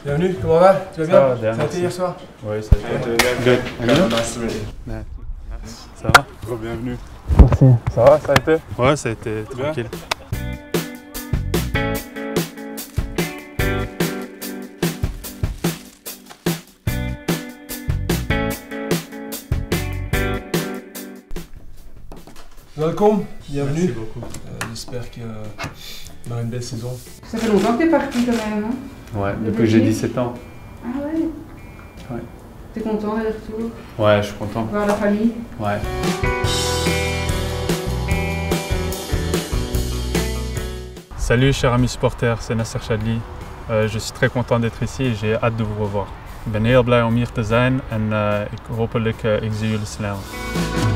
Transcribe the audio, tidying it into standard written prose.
Bienvenue, comment va? Tu vas bien? Ça va bien, ça a été hier soir? Oui, ça a été. Good. Ça va? Bienvenue. Merci. Ça va, ça a été? Ouais, ça a été tranquille. Welcome, bienvenue. Merci beaucoup. J'espère qu'on aura une belle saison. Ça fait longtemps que t'es parti quand même, hein? Ouais, depuis que j'ai 17 ans. Ah ouais? Ouais. T'es content d'être de retour? Ouais, je suis content. Voir la famille? Ouais. Salut chers amis supporters, c'est Nasser Chadli. Je suis très content d'être ici et j'ai hâte de vous revoir. Ik ben heel blij om hier te zijn en ik hopelijk ik zie jullie snel.